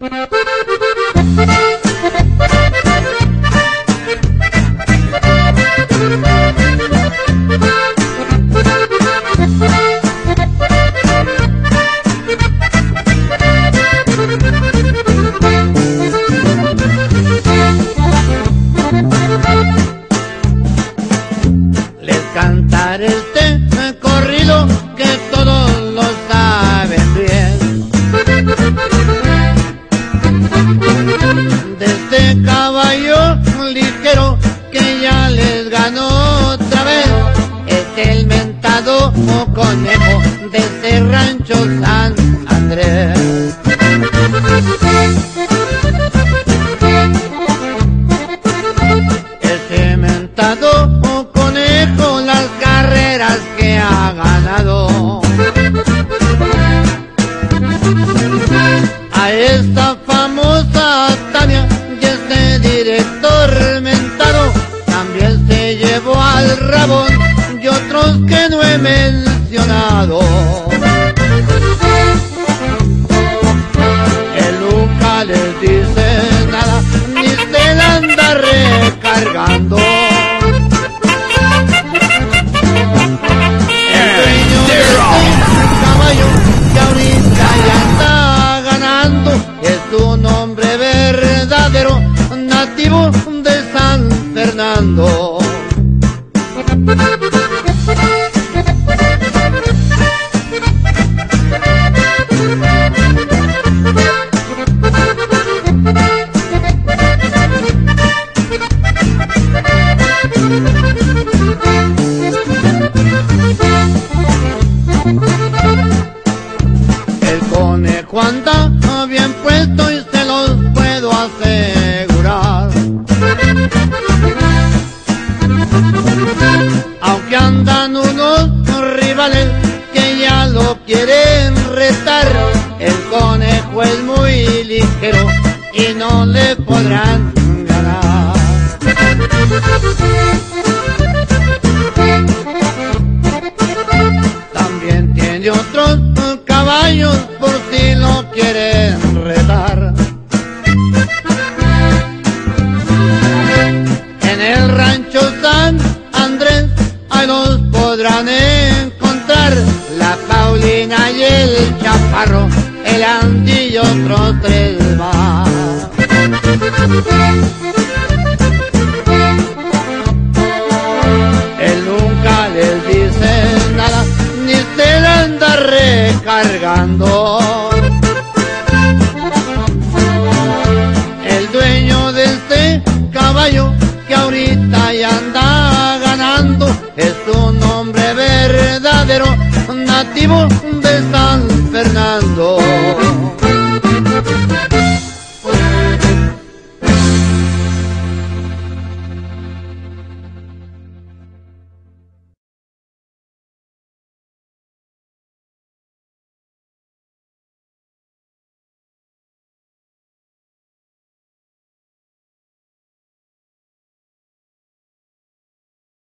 Les cantaré este corrido que todos lo saben bien. De este caballo ligero que ya les ganó otra vez, es el mentado conejo de ese rancho San Andrés. Ese mentado conejo las carreras que ha ganado, a esta famosa Tania y este director mentado también se llevó al Rabón y otros que no he mencionado. El Luca les dice nada, ni se la anda recargando. El dueño de este caballo que ahorita ya está ganando es un hombre verdadero, nativo de San Fernando. El conejo anda bien puesto y se los puedo asegurar. Aunque andan unos rivales que ya lo quieren retar, el conejo es muy ligero y no le podrán ganar. También tiene otros caballos por si lo quieren retar. En el rancho San Andrés ahí los podrán encontrar, la Paulina y el Chaparro, el Andy y otros tres más. Él nunca les dice nada, ni se la anda recargando. El dueño de este caballo que ahorita ya anda ganando es un hombre verdadero, nativo de